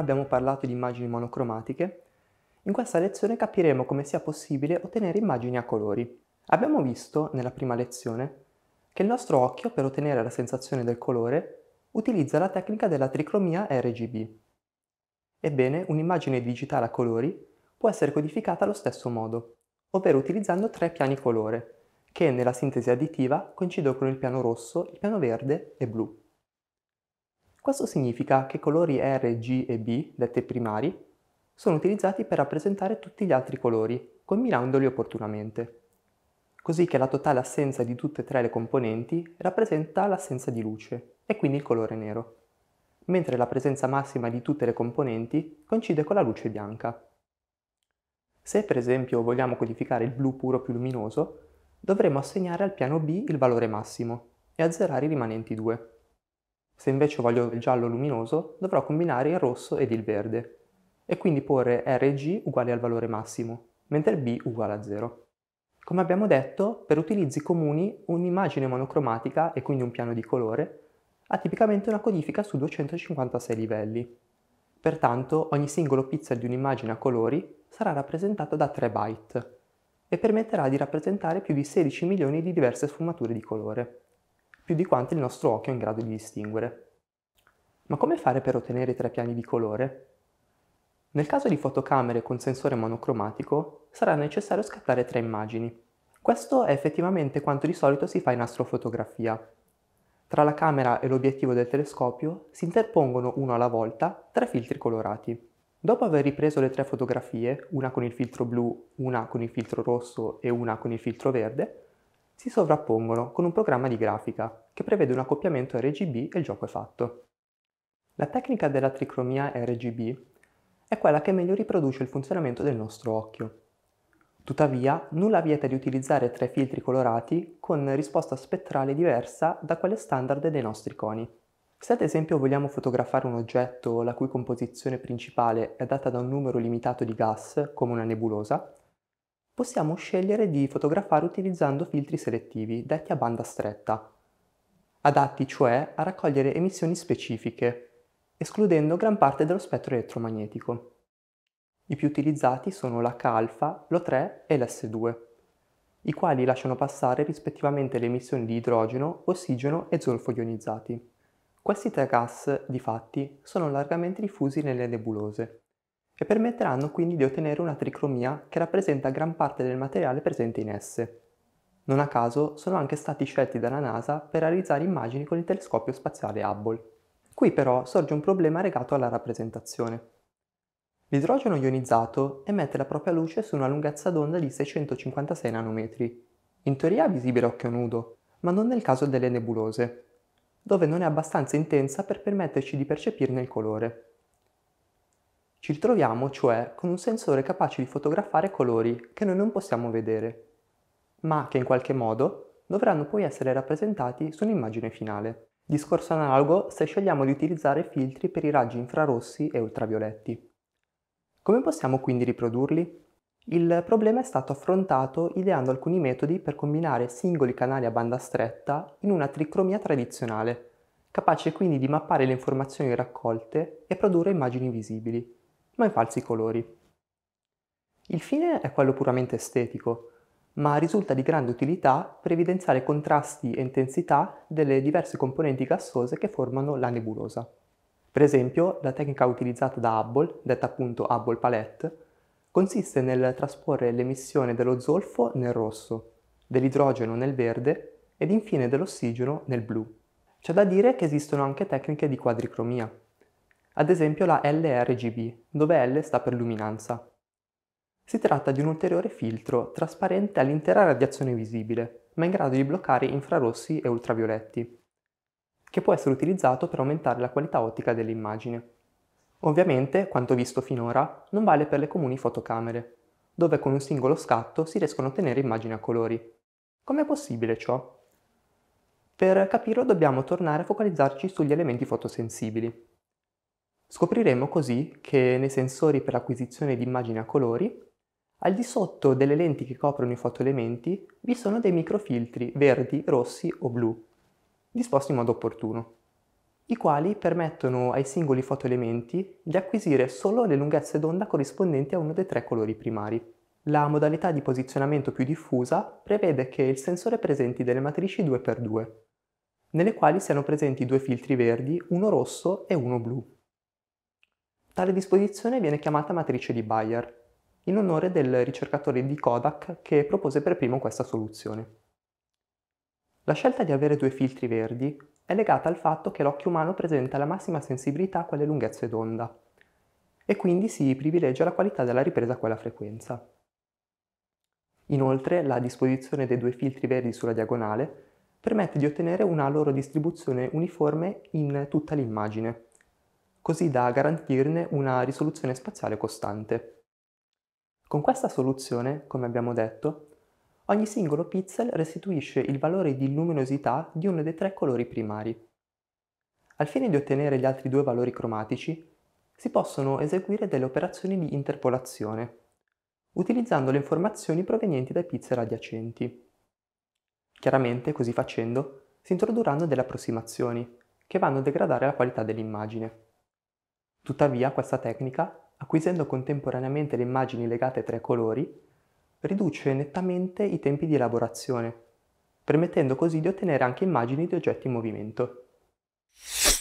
abbiamo parlato di immagini monocromatiche, in questa lezione capiremo come sia possibile ottenere immagini a colori. Abbiamo visto, nella prima lezione, che il nostro occhio, per ottenere la sensazione del colore, utilizza la tecnica della tricromia RGB. Ebbene, un'immagine digitale a colori può essere codificata allo stesso modo, ovvero utilizzando tre piani colore, che nella sintesi additiva coincidono con il piano rosso, il piano verde e blu. Questo significa che i colori R, G e B, detti primari, sono utilizzati per rappresentare tutti gli altri colori, combinandoli opportunamente, così che la totale assenza di tutte e tre le componenti rappresenta l'assenza di luce, e quindi il colore nero, mentre la presenza massima di tutte le componenti coincide con la luce bianca. Se per esempio vogliamo codificare il blu puro più luminoso, dovremo assegnare al piano B il valore massimo e azzerare i rimanenti due. Se invece voglio il giallo luminoso, dovrò combinare il rosso ed il verde, e quindi porre R e G uguali al valore massimo, mentre B uguale a 0. Come abbiamo detto, per utilizzi comuni un'immagine monocromatica, e quindi un piano di colore, ha tipicamente una codifica su 256 livelli. Pertanto ogni singolo pixel di un'immagine a colori sarà rappresentato da 3 byte e permetterà di rappresentare più di 16 milioni di diverse sfumature di colore, più di quante il nostro occhio è in grado di distinguere. Ma come fare per ottenere i tre piani di colore? Nel caso di fotocamere con sensore monocromatico sarà necessario scattare tre immagini. Questo è effettivamente quanto di solito si fa in astrofotografia. Tra la camera e l'obiettivo del telescopio si interpongono uno alla volta tre filtri colorati. Dopo aver ripreso le tre fotografie, una con il filtro blu, una con il filtro rosso e una con il filtro verde, si sovrappongono con un programma di grafica che prevede un accoppiamento RGB e il gioco è fatto. La tecnica della tricromia RGB è quella che meglio riproduce il funzionamento del nostro occhio. Tuttavia, nulla vieta di utilizzare tre filtri colorati con risposta spettrale diversa da quelle standard dei nostri coni. Se ad esempio vogliamo fotografare un oggetto la cui composizione principale è data da un numero limitato di gas, come una nebulosa, possiamo scegliere di fotografare utilizzando filtri selettivi, detti a banda stretta, adatti cioè a raccogliere emissioni specifiche, escludendo gran parte dello spettro elettromagnetico. I più utilizzati sono l'H-alfa, l'O3 e l'S2, i quali lasciano passare rispettivamente le emissioni di idrogeno, ossigeno e zolfo ionizzati. Questi tre gas, difatti, sono largamente diffusi nelle nebulose e permetteranno quindi di ottenere una tricromia che rappresenta gran parte del materiale presente in esse. Non a caso sono anche stati scelti dalla NASA per realizzare immagini con il telescopio spaziale Hubble. Qui però sorge un problema legato alla rappresentazione. L'idrogeno ionizzato emette la propria luce su una lunghezza d'onda di 656 nanometri, in teoria visibile a occhio nudo, ma non nel caso delle nebulose, dove non è abbastanza intensa per permetterci di percepirne il colore. Ci ritroviamo, cioè, con un sensore capace di fotografare colori che noi non possiamo vedere, ma che in qualche modo dovranno poi essere rappresentati su un'immagine finale. Discorso analogo se scegliamo di utilizzare filtri per i raggi infrarossi e ultravioletti. Come possiamo quindi riprodurli? Il problema è stato affrontato ideando alcuni metodi per combinare singoli canali a banda stretta in una tricromia tradizionale, capace quindi di mappare le informazioni raccolte e produrre immagini visibili, ma in falsi colori. Il fine è quello puramente estetico, ma risulta di grande utilità per evidenziare contrasti e intensità delle diverse componenti gassose che formano la nebulosa. Per esempio, la tecnica utilizzata da Hubble, detta appunto Hubble Palette, consiste nel trasporre l'emissione dello zolfo nel rosso, dell'idrogeno nel verde ed infine dell'ossigeno nel blu. C'è da dire che esistono anche tecniche di quadricromia, ad esempio la LRGB, dove L sta per luminanza. Si tratta di un ulteriore filtro trasparente all'intera radiazione visibile, ma in grado di bloccare infrarossi e ultravioletti, che può essere utilizzato per aumentare la qualità ottica dell'immagine. Ovviamente, quanto visto finora, non vale per le comuni fotocamere, dove con un singolo scatto si riescono a ottenere immagini a colori. Com'è possibile ciò? Per capirlo dobbiamo tornare a focalizzarci sugli elementi fotosensibili. Scopriremo così che nei sensori per l'acquisizione di immagini a colori, al di sotto delle lenti che coprono i fotoelementi, vi sono dei microfiltri verdi, rossi o blu, disposti in modo opportuno. i quali permettono ai singoli fotoelementi di acquisire solo le lunghezze d'onda corrispondenti a uno dei tre colori primari. La modalità di posizionamento più diffusa prevede che il sensore presenti delle matrici 2x2, nelle quali siano presenti due filtri verdi, uno rosso e uno blu. Tale disposizione viene chiamata matrice di Bayer, in onore del ricercatore di Kodak che propose per primo questa soluzione. La scelta di avere due filtri verdi è legata al fatto che l'occhio umano presenta la massima sensibilità a quelle lunghezze d'onda e quindi si privilegia la qualità della ripresa a quella frequenza. Inoltre, la disposizione dei due filtri verdi sulla diagonale permette di ottenere una loro distribuzione uniforme in tutta l'immagine, così da garantirne una risoluzione spaziale costante. Con questa soluzione, come abbiamo detto, ogni singolo pixel restituisce il valore di luminosità di uno dei tre colori primari. Al fine di ottenere gli altri due valori cromatici, si possono eseguire delle operazioni di interpolazione, utilizzando le informazioni provenienti dai pixel adiacenti. Chiaramente, così facendo, si introdurranno delle approssimazioni, che vanno a degradare la qualità dell'immagine. Tuttavia, questa tecnica, acquisendo contemporaneamente le immagini legate ai tre colori, riduce nettamente i tempi di elaborazione, permettendo così di ottenere anche immagini di oggetti in movimento.